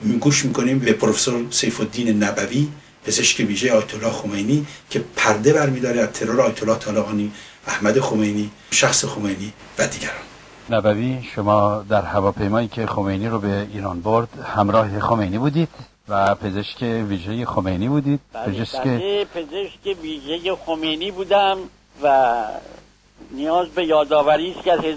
گوش میکنیم به پروفسور سیف الدین نبوی، پزشک ویژه آیت الله خمینی، که پرده برمی‌داره از ترور آیت الله طالقانی، احمد خمینی، شخص خمینی و دیگران. نبوی، شما در هواپیمایی که خمینی رو به ایران برد همراه خمینی بودید و پزشک ویژه خمینی بودید؟ پزشک ویژه خمینی بودم و نیاز به یادآوری است که از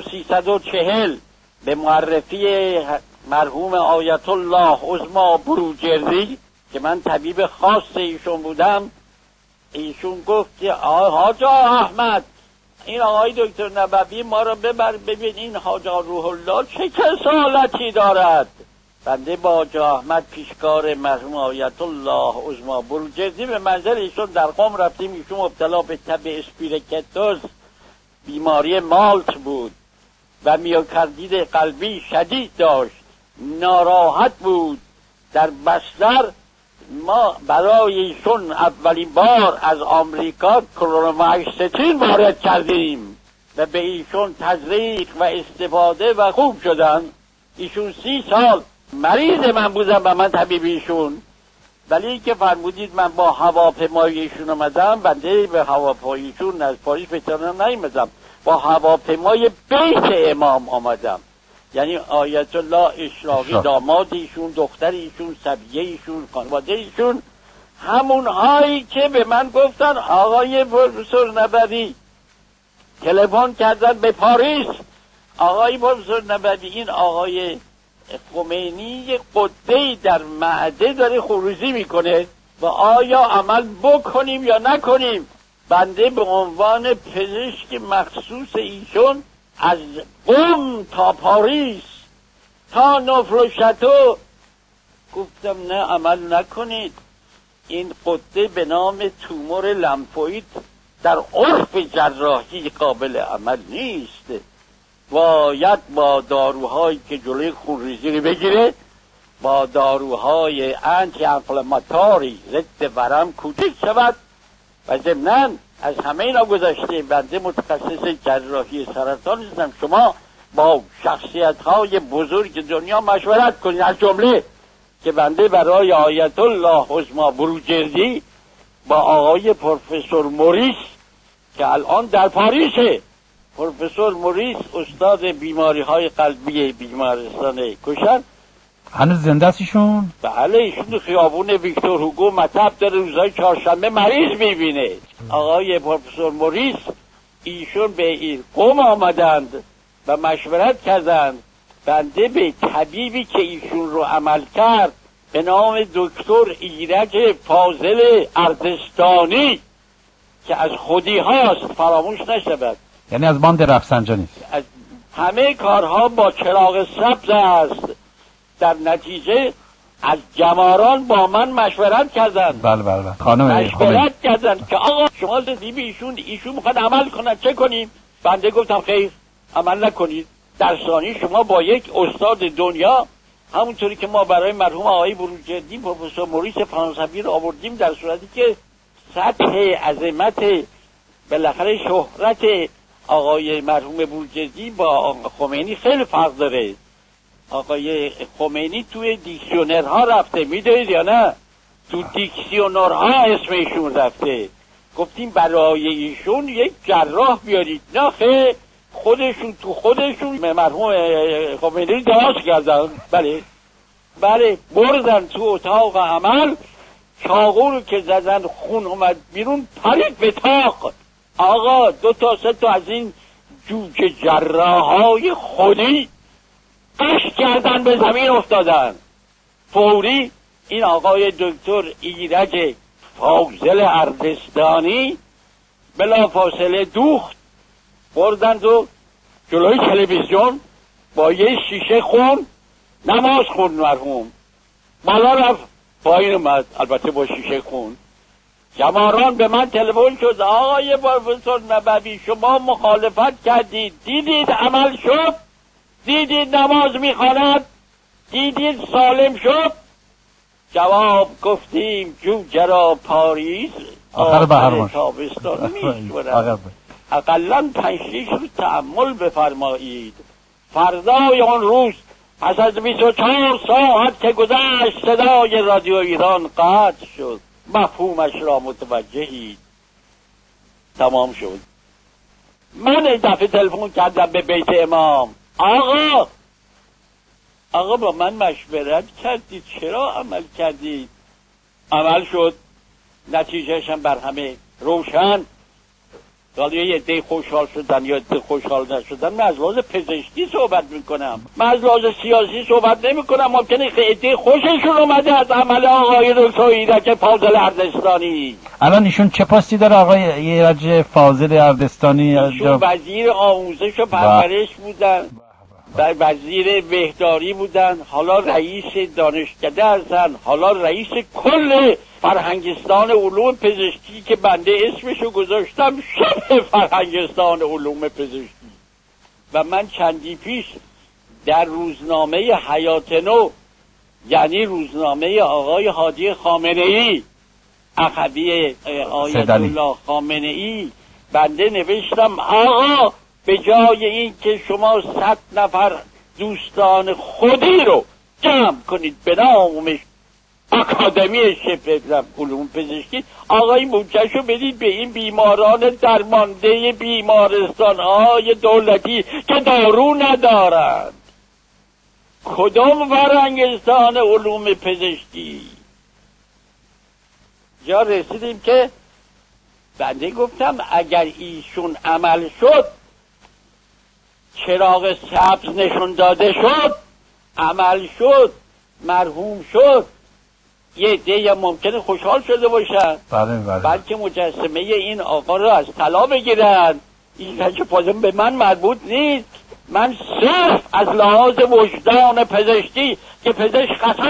1340 به معرفی مرحوم آیت الله عظما بروجردی که من طبیب خاص ایشون بودم، ایشون گفت که حاجی احمد، این آقای دکتر نبوی ما را ببر ببین این حاجی روح الله چه کسالتی دارد. بنده با حاجی احمد پیشکار مرحوم آیت الله عظما بروجردی به منزل ایشون در قم رفتیم. ایشون مبتلا به تب اسپیرکتوز، بیماری مالت بود و میوکاردیت قلبی شدید داشت، ناراحت بود. در بستر ما برای ایشون اولین بار از آمریکا کلورامایستین وارد کردیم و به ایشون تزریق و استفاده و خوب شدن. ایشون 30 سال مریض من بودم و من طبیب ایشون، ولی که فرمودید من با هواپیمای ایشون آمدم، بنده به هواپیمای ایشون از پاریس به تهران نیامدم، با هواپیمای بیت امام آمدم. یعنی آیت الله اشراقی داماد ایشون، دختر ایشون، صبیه ایشون، خانواده ایشون، همون هایی که به من گفتن آقای پروفسور نبوی، تلفن کردن به پاریس، آقای پروفسور نبوی این آقای خمینی یک قده‌ای در معده داره خروجی میکنه و آیا عمل بکنیم یا نکنیم؟ بنده به عنوان پزشک مخصوص ایشون از قم تا پاریس تا نفروشتو گفتم نه عمل نکنید، این قده به نام تومور لمفوید در عرف جراحی قابل عمل نیست، باید با داروهایی که جلوی خونریزی رو بگیره، با داروهای انتی انفلاماتوری ضد ورم کوچک شود. و ضمناً از همه اینا گذشته بنده متخصص جراحی سرطان نیستم. شما با شخصیت‌های بزرگ دنیا مشورت کنید، از جمله که بنده برای آیت الله عظما بروجردی با آقای پروفسور موریس که الان در پاریسه، پروفسور موریس استاد بیماری‌های قلبی بیمارستان کشن، هنوز زنده است ایشون؟ بله، ایشون خیابون ویکتور هوگو مطب داره، روزهای چهارشنبه مریض میبینه. آقای پروفسور موریس ایشون به قم آمدند و مشورت کردند. بنده به طبیبی که ایشون رو عمل کرد به نام دکتر ایرج فاضل اردستانی که از خودی هاست فراموش نشود، یعنی از باند رفسنجانی، از همه کارها با چراغ سبز است. در نتیجه از جماران با من مشورت کردند. بله خانم مشورت کردند که آقا شما دیدی ایشون میخواد عمل کنن، چه کنیم؟ بنده گفتم خیر، عمل نکنید. در ثانی شما با یک استاد دنیا، همونطوری که ما برای مرحوم آقای بروجردی پروفسور موریس فرانسوی رو آوردیم، در صورتی که سطح عظمت بالاخره شهرت آقای مرحوم بروجردی با خمینی خیلی فرق داره. آقای خمینی توی دیکسیونرها رفته، میدونید یا نه؟ تو دیکسیونرها اسمشون رفته. گفتیم برای ایشون یک جراح بیارید، نه خیلی خودشون مرحوم خمینی دراز کردن. بله بردن تو اتاق عمل، چاقو رو که زدن خون اومد بیرون، پرید به تاق. آقا 2 تا 3 تا از این جوجه جراحای خودی قش کردن، به زمین افتادن. فوری این آقای دکتر ایرج فاضل اردستانی بلا فاصله دوخت، بردند و جلوی تلویزیون با یه شیشه خون نماز خوند. مرحوم بالا رفت پایین اومد، البته با شیشه خون. جماران به من تلفن شد آقای پروفسور نبوی شما مخالفت کردید، دیدید عمل شد، دیدید نماز میخواند، دیدید سالم شد. جواب گفتیم جوجه را پاریس آخر تابستان میشورد، اقلا 5-6 روز تأمل بفرمایید، فردای آن روز پس از 24 ساعت که گذشت صدای رادیو ایران قطع شد. مفهومش را متوجهید. تمام شد. من این دفعه تلفن کردم به بیت امام. آقا با من مشورت کردید، چرا عمل کردید؟ عمل شد. نتیجهش هم بر همه روشن. حالا یه عده خوشحال شدن یا عده خوشحال نشدن. من از لحاظ پزشکی صحبت میکنم، من از لحاظ سیاسی صحبت نمیکنم. ممکنه عده خوششون اومده از عمل آقای دکتر ایرج فاضل اردستانی. الان ایشون چه پستی داره آقای ایرج فاضل اردستانی؟ ایشون وزیر آموزش و پرورش بودن، وزیر بهداری بودن، حالا رئیس دانشکده هستن، حالا رئیس کل فرهنگستان علوم پزشکی که بنده اسمشو گذاشتم شبه فرهنگستان علوم پزشکی. و من چندی پیش در روزنامه حیات نو، یعنی روزنامه آقای حاجی خامنه ای، اخوی آیت الله خامنه ای، بنده نوشتم آقا به جای این که شما 100 نفر دوستان خودی رو جمع کنید به نام اکادمی شبه علوم پزشکی، آقای بودجه‌شو بدید به این بیماران درمانده بیمارستان‌های دولتی که دارو ندارند. کدام فرهنگستان علوم پزشکی؟ جا رسیدیم که بنده گفتم اگر ایشون عمل شد، چراغ سبز نشون داده شد، عمل شد، مرحوم شد، یه عده ممکنه خوشحال شده باشن، بلکه مجسمه این آقا رو از طلا بگیرن. این که پازم به من مربوط نیست. من صرف از لحاظ وجدان پزشکی که پزشک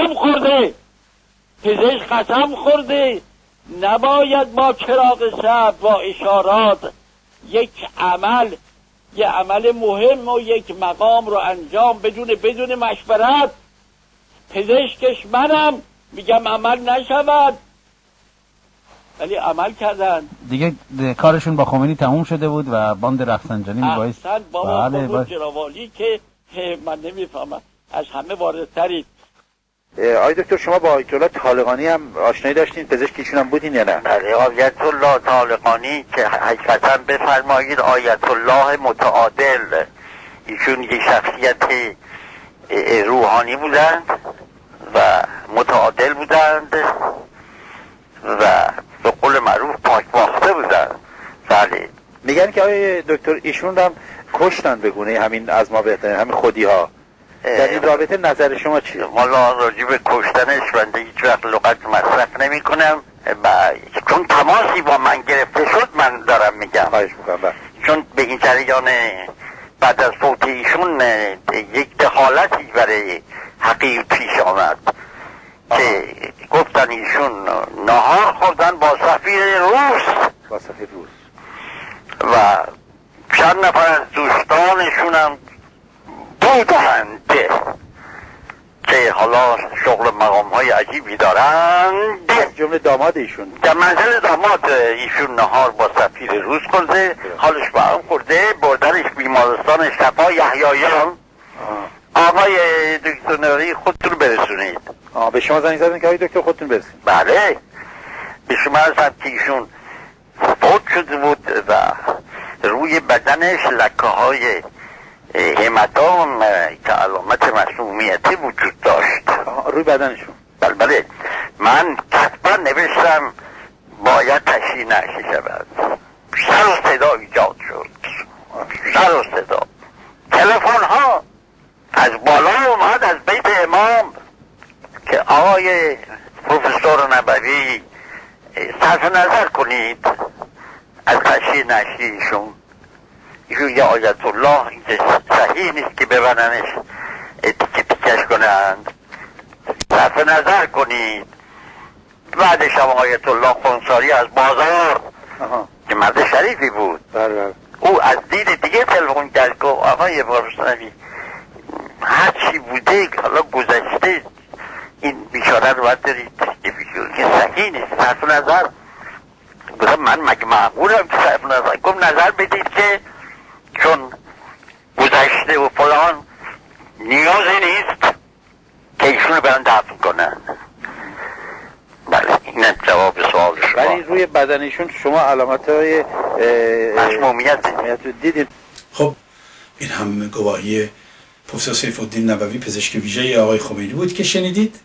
قسم خورده نباید با چراغ سبز و اشارات یک عمل مهم و یک مقام رو انجام بدون مشورت. پزشکش منم میگم عمل نشود، ولی عمل کردن. دیگه کارشون با خمینی تموم شده بود و باند رفسنجانی میبایست. احسن بابا جراوالی که من نمیفهمم از همه واردترید. آقای دکتر شما با آیت الله طالقانی هم آشنایی داشتین؟ پزشکیشون هم بودین یا نه؟ بله، آیت الله طالقانی که حقیقتا بفرمایید آیت الله متعادل، ایشون یک شخصیت روحانی بودند و متعادل بودند و به قول معروف پاک باخته بودند. بله، میگن که آقای دکتر ایشون هم کشتن به گونه همین از ما بهتره، همین خودی ها. در این رابطه نظر شما چیه؟ والا راجع به کشتنش بنده هیچ وقت لغت مصرف نمی کنم چون تماسی با من گرفته شد من دارم میگم. خواهش میکنم. چون به این جریان بعد از فوت ایشون یک دخالتی برای حقیر پیش آمد که گفتن ایشون نهار خوردن با سفیر روس و چند نفر از دوستانشون هم بودند که حالا شغل مقام های عجیبی دارند، جمله داماد ایشون. در منزل داماد ایشون نهار با سفیر روس خورده، حالش به هم خورده، بردنش بیمارستان شفا یحیایان. آقای دکتر نوری خودتون برسونید. به شما زنگ زدن که آقای دکتر خودتون برسونید؟ بله، به شما رسد که ایشون فوت شده بود و روی بدنش لکه های همدان که علامت مسمومیتی وجود داشت. روی بدنشون؟ بله. من کتبا نوشتم باید تشییع نشی شود. سر و صدا ایجاد شد، سر و صدا، تلفن ها از بالا اومد از بیت امام که آقای پروفسور نبوی صرف نظر کنید از تشییع نشی ایشون یه آیت الله که صحیح نیست که ببرنش تیکش کنند، صرف نظر کنید. بعدش هم آیت الله خونساری از بازار که مرد شریفی بود، او از دید دیگه تلفن کرد که آقای پروفسور هر چی بوده حالا گذشته، این بیچاره رو باید دارید که صحیح نیست، صرف نظر. گفتم من مگه معقولم که صرف نظر؟ گفت نظر بدید که چون گذشته و فلان نیازی نیست که ایشون رو برن دفن کنن. بله این جواب سوال شما. ولی روی بدنشون شما علامت‌های مسمومیت دیدید؟ خب این هم گواهی پروفسور سیف الدین نبوی پزشک ویژه آقای خمینی بود که شنیدید.